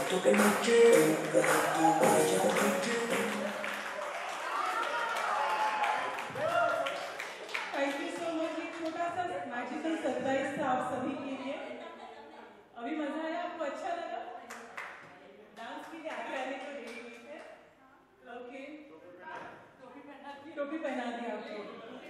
तो के नीचे तू आजा नीचे। Thank you so much. एक छोटा सा मैजिकल सरप्राइज था आप सभी के लिए। अभी मजा आया? आपको अच्छा लगा? डांस के लिए आगे आने को रेडी हुई थे? ओके, टोपी पहना दी आपको।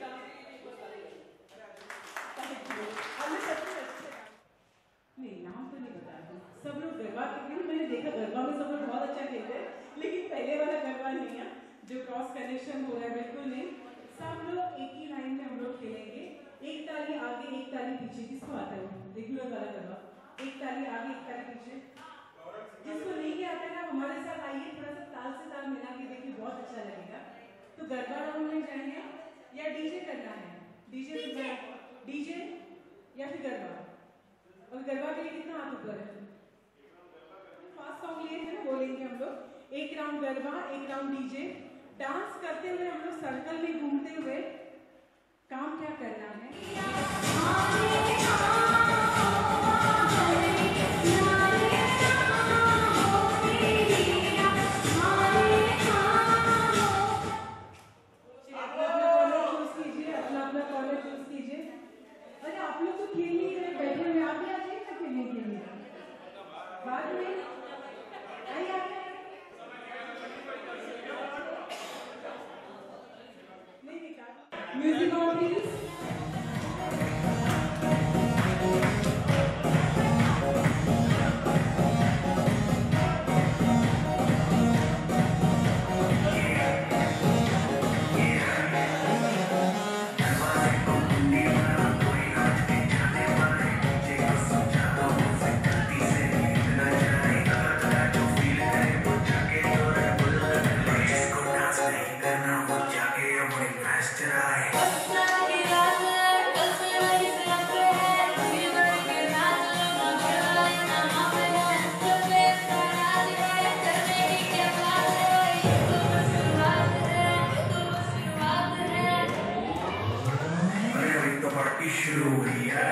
हमने सब कुछ अच्छे नहीं, नाम तो नहीं बताया। सब लोग गरबा खेलते, मैंने देखा गरबा में सब लोग बहुत अच्छा खेलते हैं, लेकिन पहले वाला गरबा नहीं है जो क्रॉस कनेक्शन हो रहा है, बिल्कुल नहीं। सब लोग एक ही लाइन में हम लोग खेलेंगे, एक ताली आगे एक ताली पीछे। किसको आता है वो देख लो वाला गरबा? एक ताली आगे एक ताली पीछे। जिसको नहीं आता है ना हमारे साथ आइए, थोड़ा सा ताल से ताल मिला के देखिए, बहुत अच्छा लगेगा। तो गरबा राउंड में जाएंगे या डीजे करना है? डीजे या फिर गरबा? और गरबा के लिए कितना हाथ ऊपर है? फास्ट सॉन्ग लिए थे ना, बोलेंगे हम लोग। एक राउंड गरबा, एक राउंड डीजे। डांस करते हुए हम लोग सर्कल में घूमते हुए काम क्या करना है? Music on please. शुरू हुई है।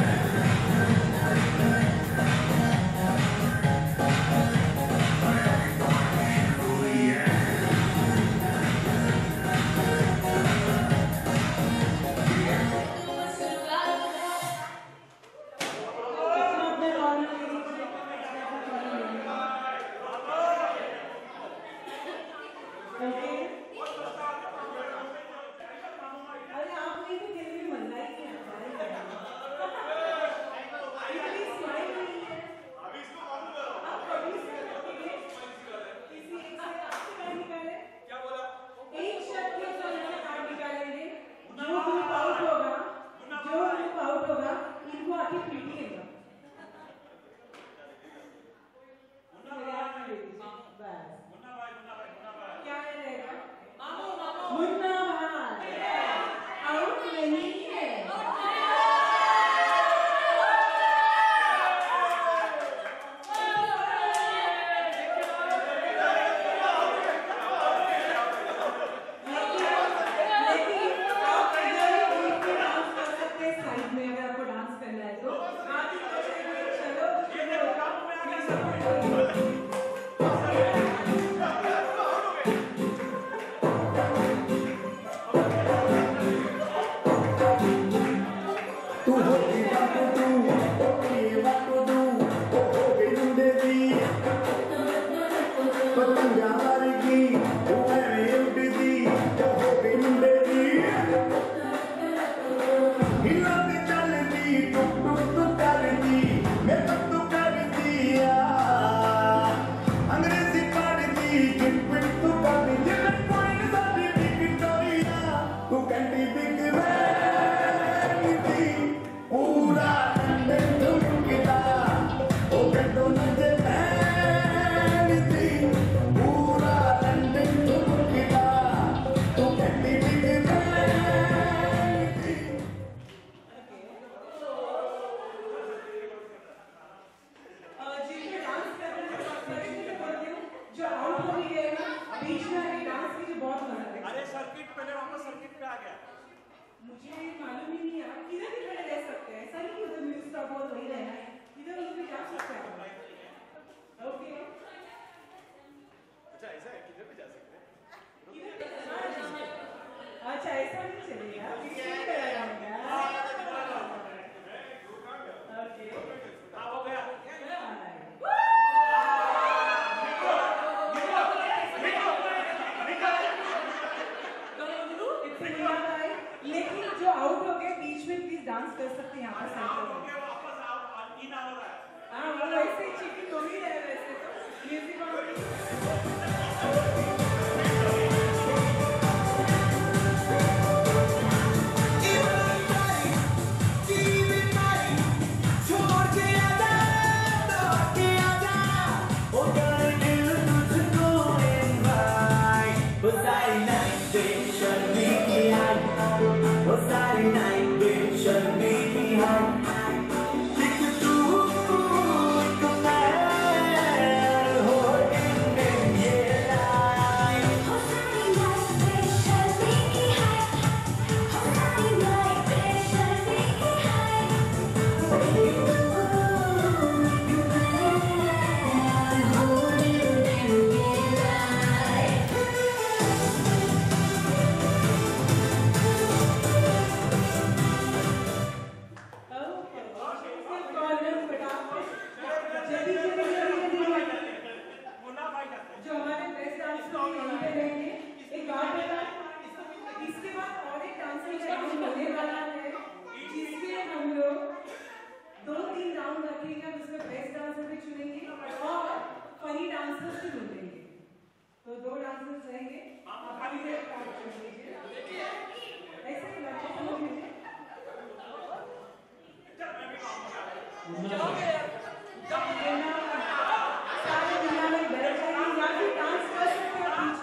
सारे दुनिया में बैठ जाएंगे या फिर डांस कर सकते हो बीच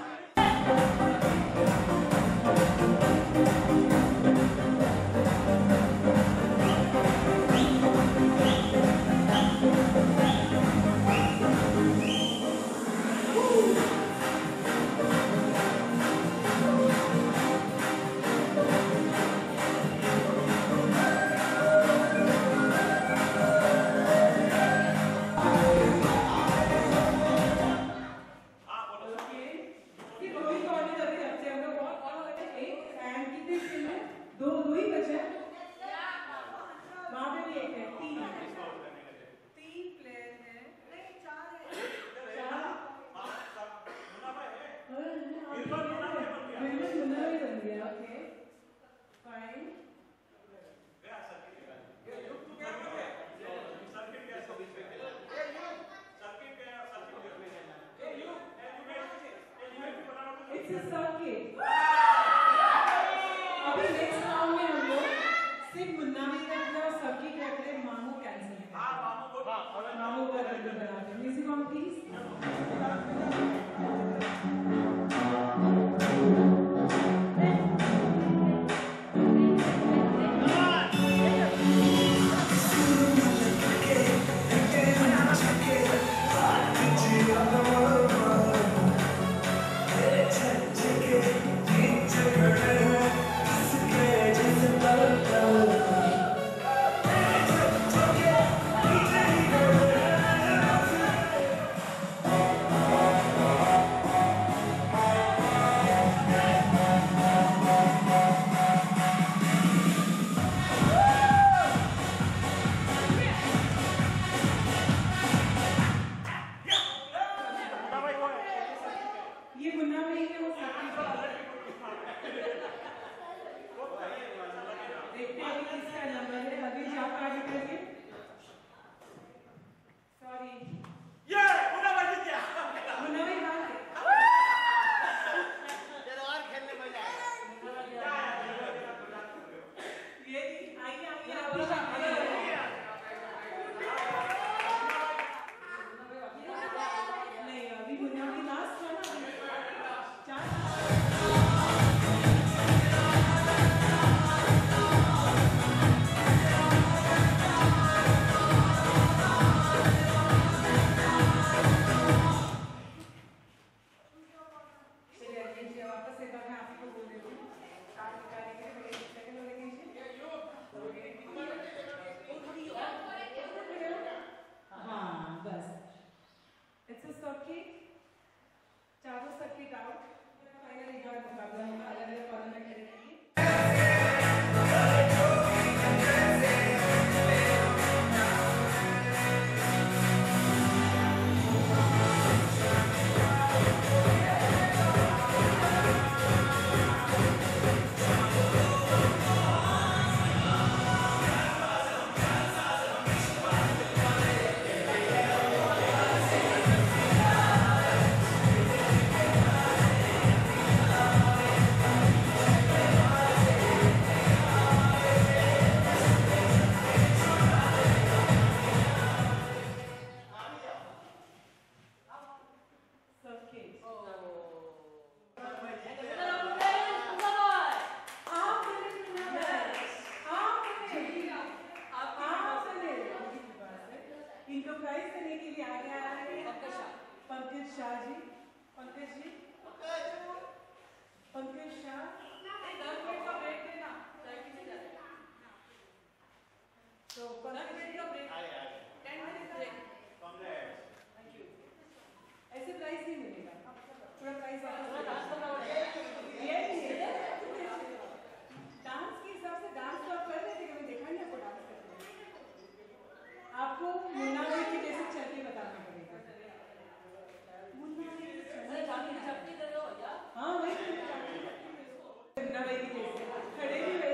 Music on, please.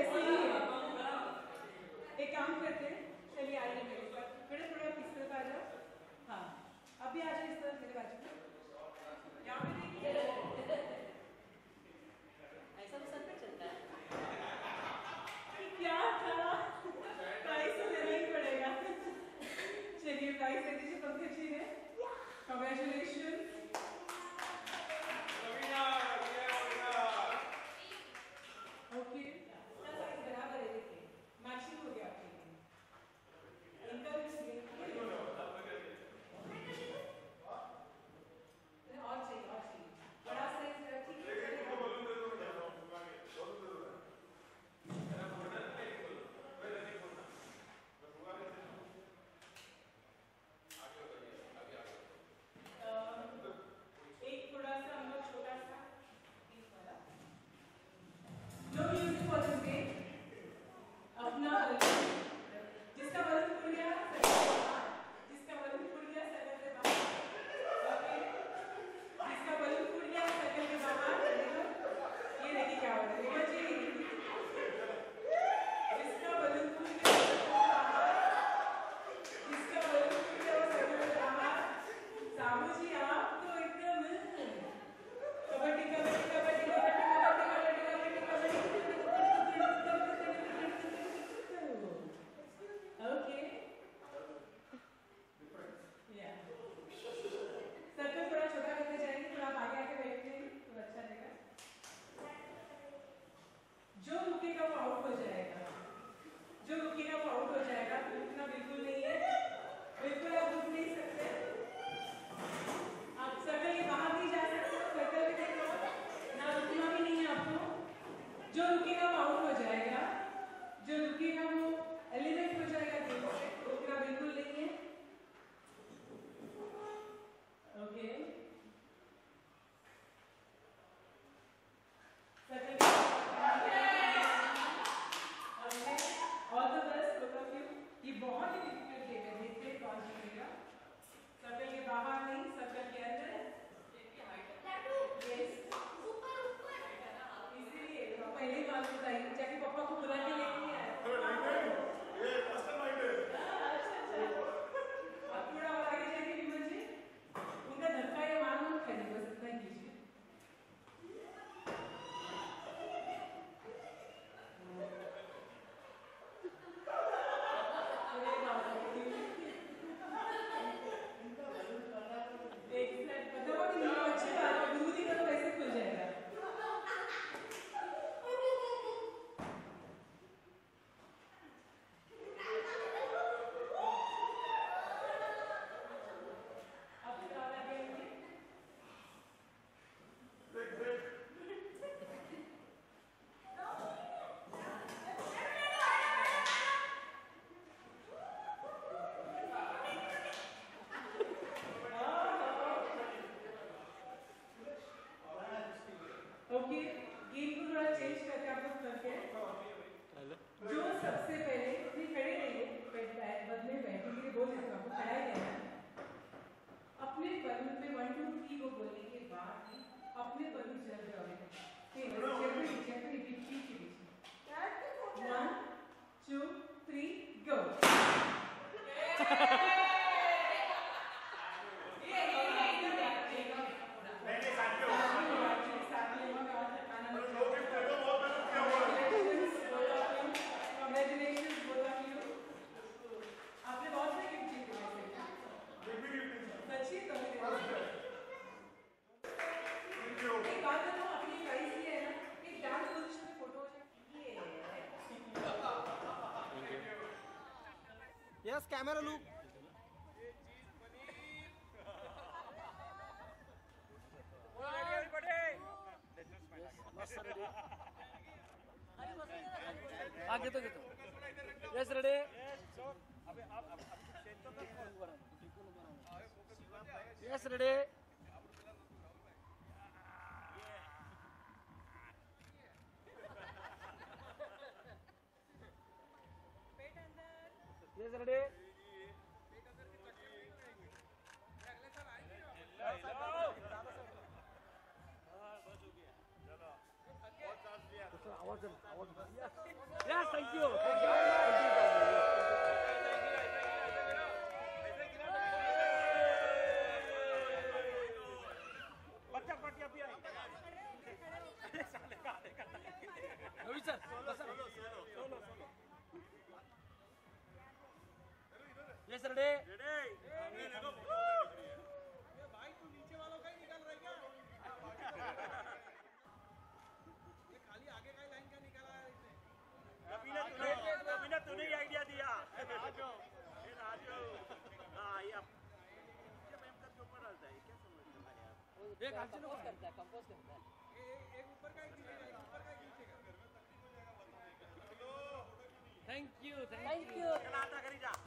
एक काम करते हैं, चलिए आइए मेरे साथ, थोड़ा थोड़ा पीछे आ जाओ। Congratulations. Okay. इतना साइज बराबर है देखिए. मैचिंग हो गया आपके लिए. इनका भी चाहिए. और चाहिए. बड़ा साइज ठीक है. एक थोड़ा सा हम लोग छोटा सा पीस वाला. No music for this game. अपना जिसका बलून फूट गया जिसका बलून फूट गया सर्कल के बाहर. ओके. जिसका बलून फूट गया सर्कल के बाहर. ये देखिए क्या हो रहा है. देखो जी. जिसका बलून फूट गया सर्कल के बाहर. जिसका बलून फूट गया वो सर्कल के बाहर. सामू जी आप तो एकदम कबड्डी कबड्डी कबड्डी कबड्डी कबड्डी कबड्डी कबड्डी ओके. या सर्कल थोड़ा छोटा करते जाएंगे. थोड़ा आप आगे आके बैठ जाएंगे तो अच्छा रहेगा. जो रुकेगा वो आउट हो जाएगा. जो रुकेगा वो आउट हो जाएगा. रुकना बिल्कुल नहीं है. बिल्कुल आप रुक नहीं सकते. आप सर्कल के बाहर नहीं जा सकते. सर्कल के ना रुकना भी नहीं है आपको. जो रुकेगा वो आउट हो जाएगा. जो रुकेगा वो एलिमिनेट हो जाएगा गेम से. रुकना बिल्कुल नहीं है. Okay. Circle all the best both of you. ये बहुत ही डिफिकल्ट गेम है. देखते हैं कौन जीतेगा. सर्कल के बाहर नहीं, सर्कल के अंदर. यस. इसीलिए पहले ही मालूम था. जाके पापा को बुला के लेके आए. अच्छा. अब थोड़ा और आगे जाके विमल जी उनका धक्का या मार मत खाइए. बस इतना कीजिए. अच्छी बात है. दूध ही तो वैसे खुल जाएगा. अब क्या लगेंगे. ओके. गेम को थोड़ा चेंज करके आप लोग करके जो सबसे पहले नहीं खड़े रहिए. बद में बैठेंगे. बोल देता हूँ खड़ा ही रहना. अपने बलून पे 1 2 3 को बोलने के बाद ही अपने बलून चल जाओगे. ठीक है. चेक रिपीट कीजिए. 1 2 3 गो. Congratulations both of you. आपने बहुत सारे गिफ्ट जीते वैसे. सच्ची तो एक बात बताओ. आपने प्राइस लिया है ना. एक डांस पोजीशन में फोटो हो जाए. Yes camera look. आगे तो yes ready. Yes ready. Yes ready. Yes, thank you. बच्चा पार्टी अभी आई. Ravi sir, solo. Yes, ready. एक हाथ से कंपोज करता है, कंपोज करता है। एक ऊपर का एक नीचे का, ऊपर का एक नीचे का। Thank you, thank you. चला आता करी जा।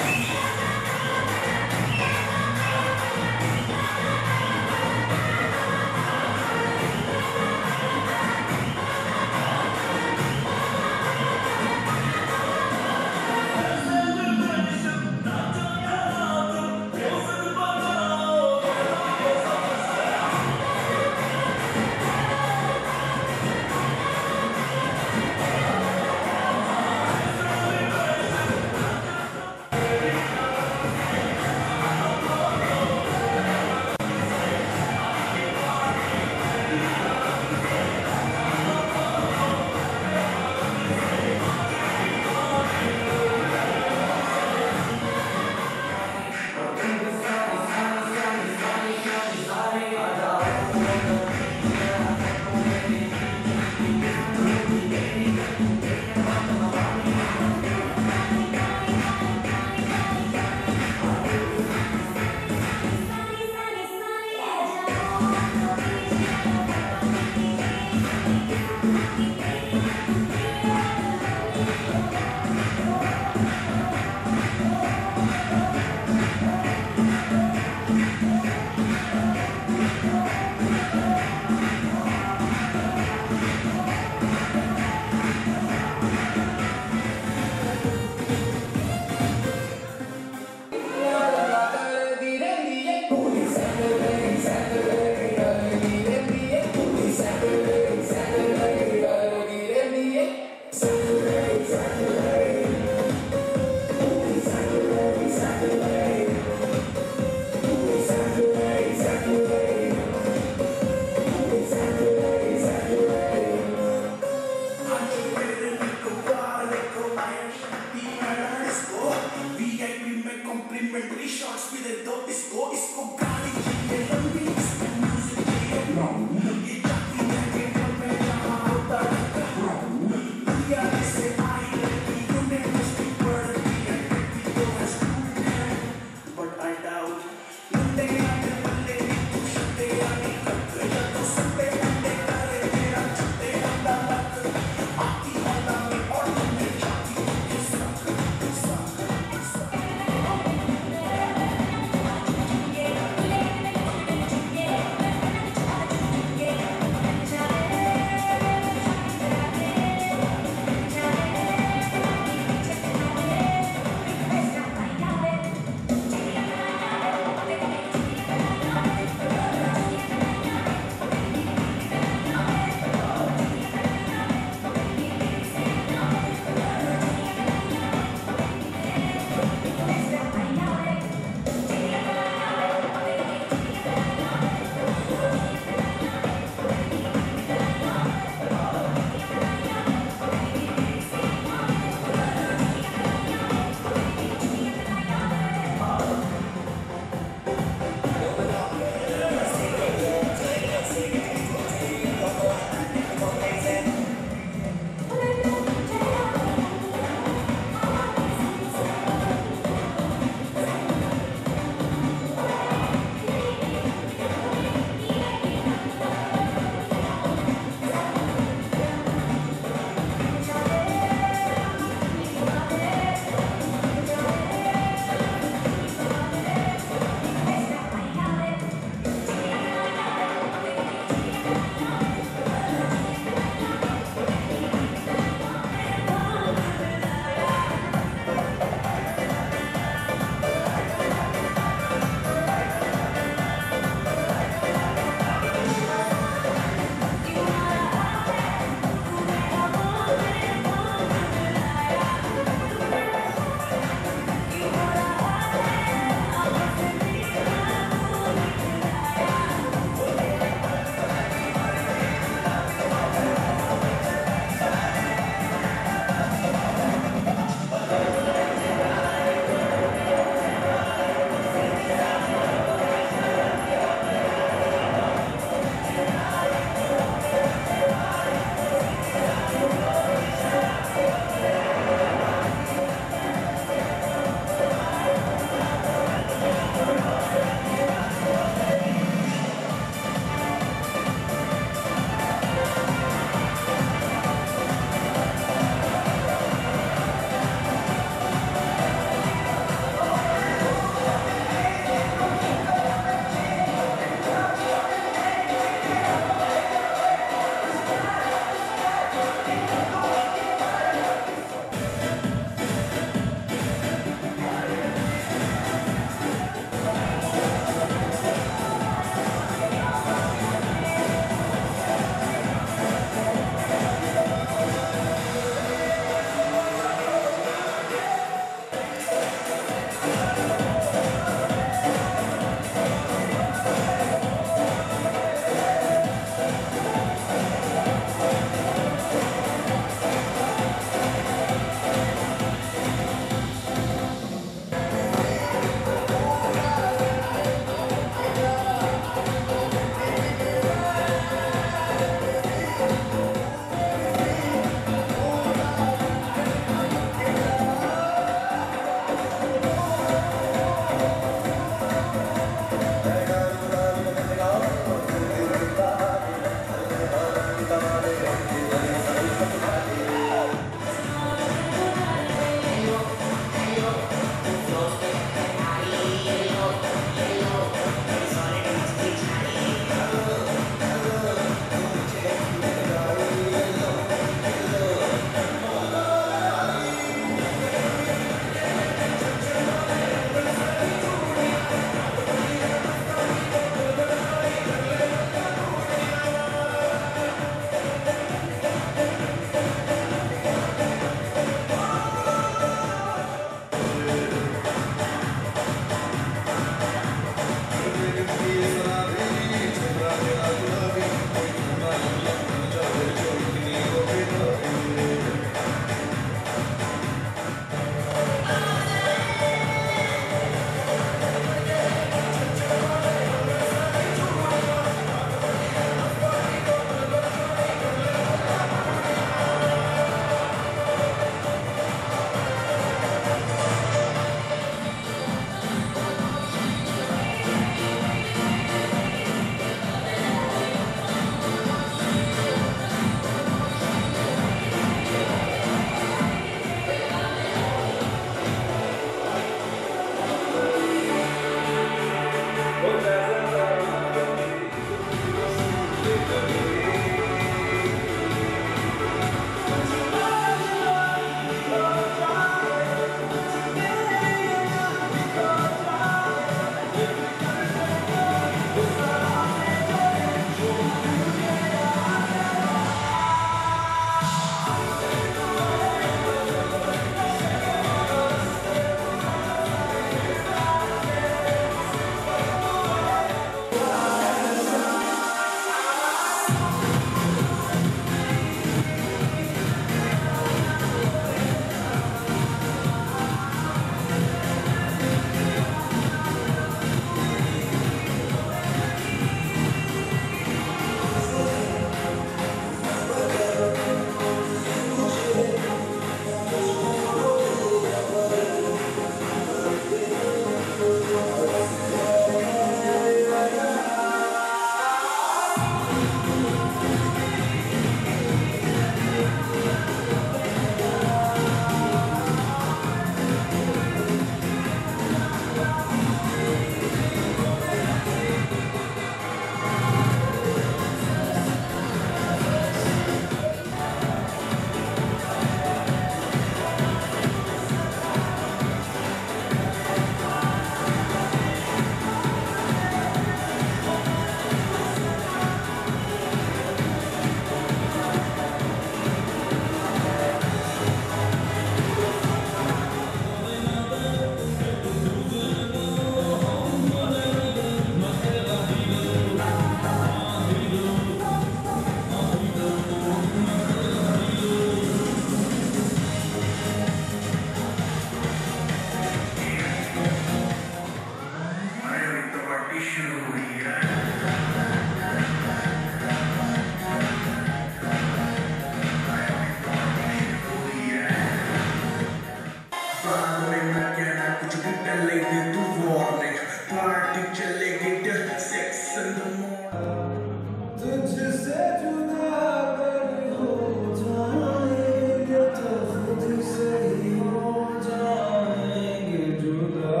दे तू वार्निंग, पार्टी चलेगी till 6 in the morning। तुझसे जुदा अगर हो जाएंगे तो खुद से ही हो जाएंगे जुदा,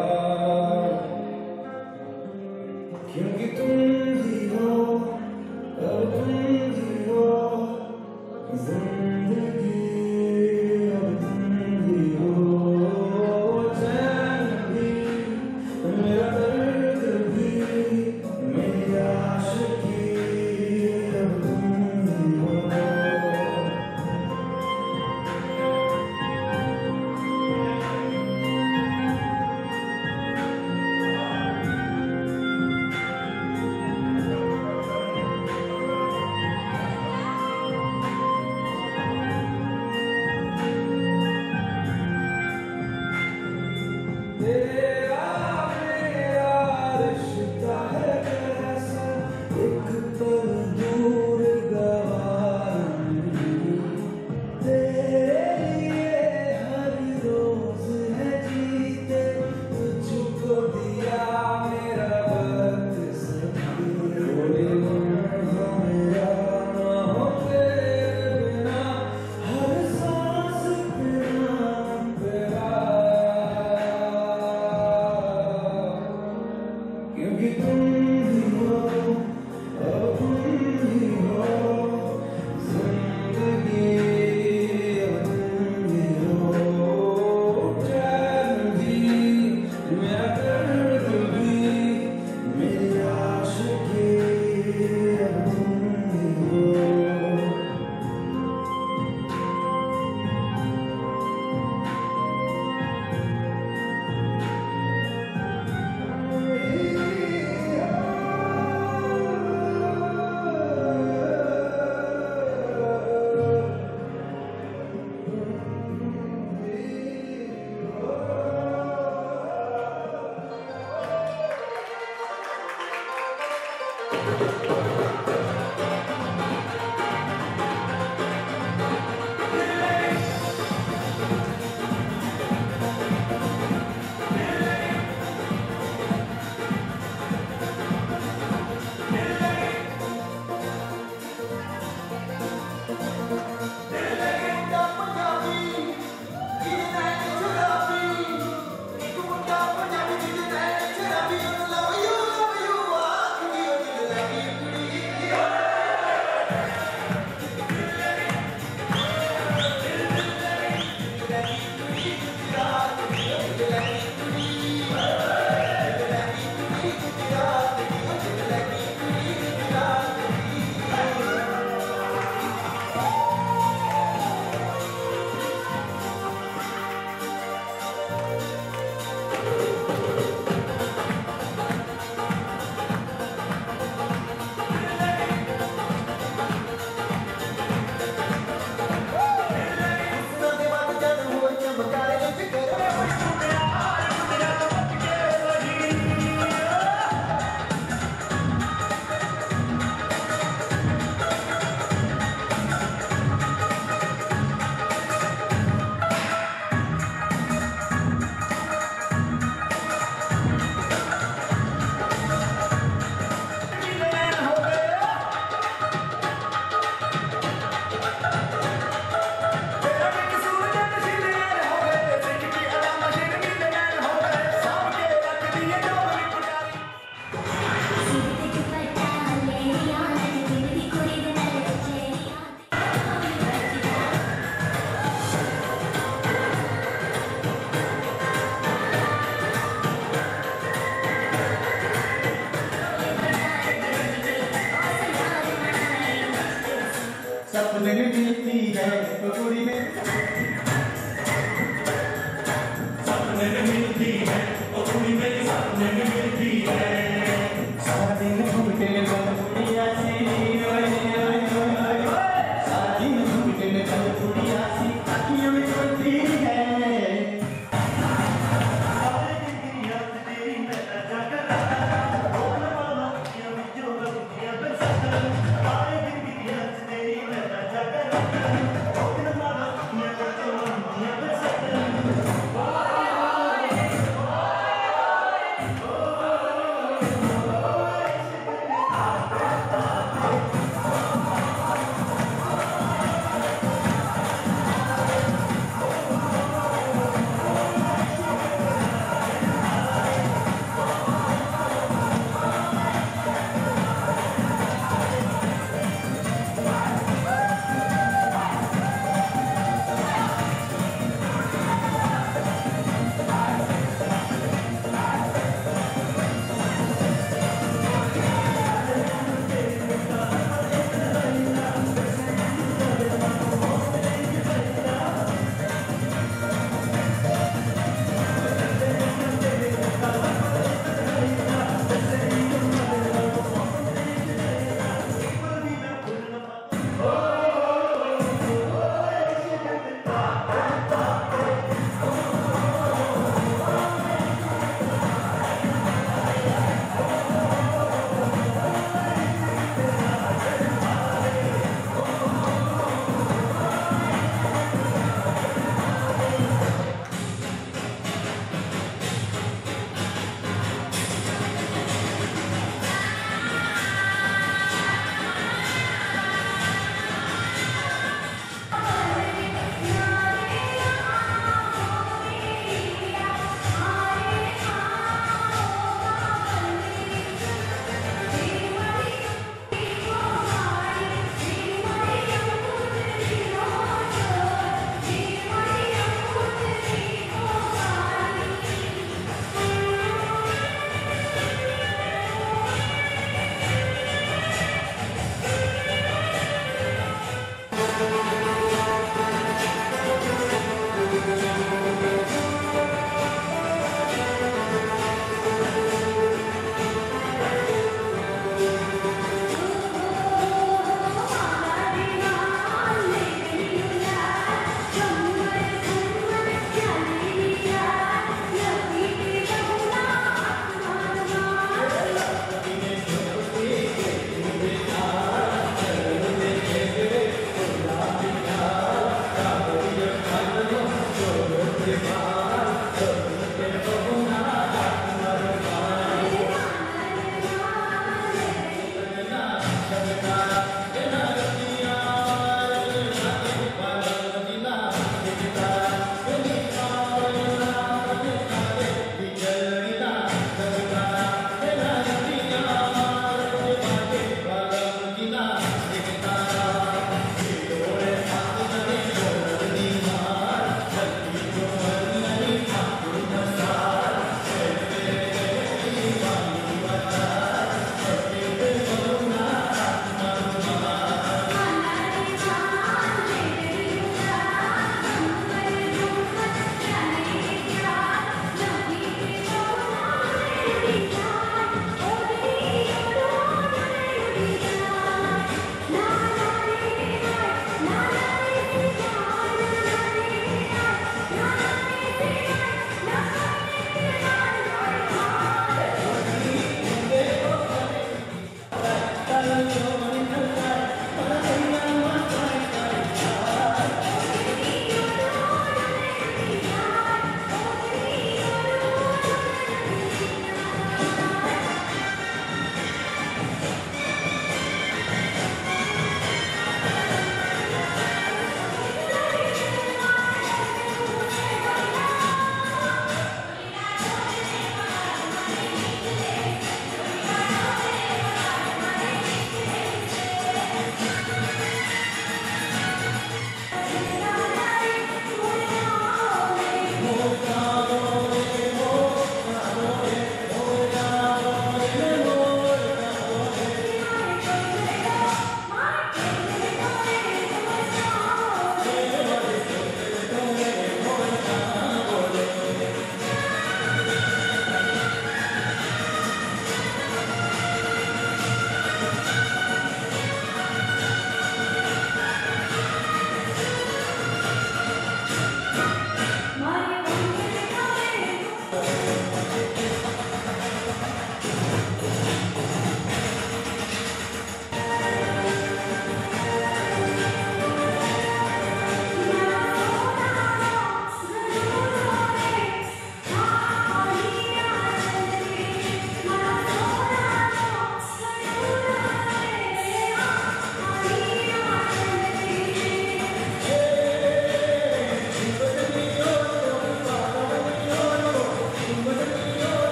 क्योंकि तुम ही हो और तुम ही हो जिंदगी, और तुम ही हो चैन भी, मेरा दर्द भी, मेरी आशिकी, और तुम ही हो। तेरा मेरा रिश्ता है कैसा, एक पल दूर गवार नहीं, तेरे लिए हर रोज है जीते, तुझको दिया मेरा वक्त सभी, कोई गुम हो मेरा ना हो तेरे बिना, हर सांस पे नाम तेरा, क्योंकि तुम ही हो और तुम ही हो जिंदगी, और तुम ही हो चैन भी, मेरा दर्द भी, मेरी आशिकी, और तुम ही हो।